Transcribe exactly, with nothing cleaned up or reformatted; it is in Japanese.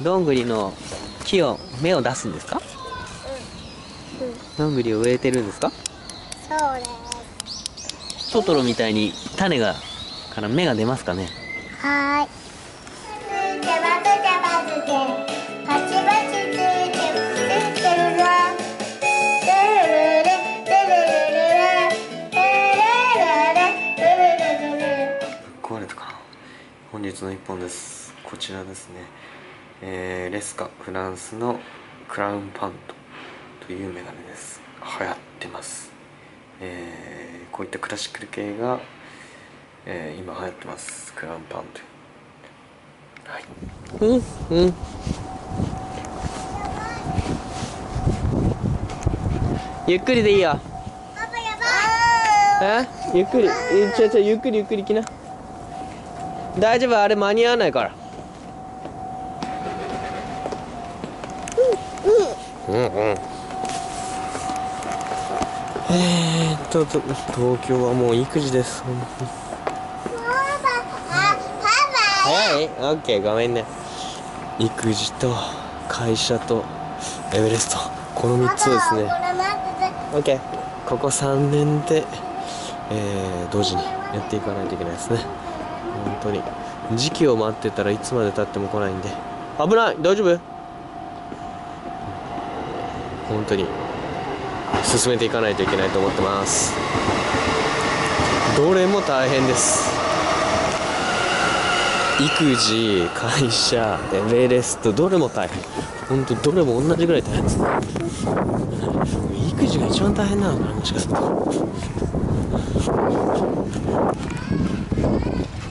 どんぐりの木を芽を出すんですか？ うん。うん。 どんぐりを植えてるんですか？ そうです。 トトロみたいに種がから芽が出ますかね？ はーい。つけばつけばつけ、パチパチついてついてるぞ。ルルルルルルルルルルルルルルルルルル。 壊れたかな。本日の一本です。こちらですね、えー、レスカフランスのクラウンパントというメガネです。流行ってます。えー、こういったクラシック系が、えー、今流行ってます。クラウンパント。はい。うんうん。ゆっくりでいいよ。 パパやばい。 え？ゆっくり。え、ちょちょゆっくりゆっくり来な。大丈夫、あれ間に合わないから。うんうん。えーっと、東京はもう育児です。早い？オッケー、ごめんね。育児と会社とエベレスト、このみっつをですね。オッケー。ここさんねんで、えー、同時にやっていかないといけないですね。本当に時期を待ってたらいつまで経っても来ないんで、危ない。大丈夫？本当に進めていかないといけないと思ってます。どれも大変です。育児、会社、エベレスト、どれも大変。本当どれも同じぐらい大変です。育児が一番大変なのかな、もしかすると。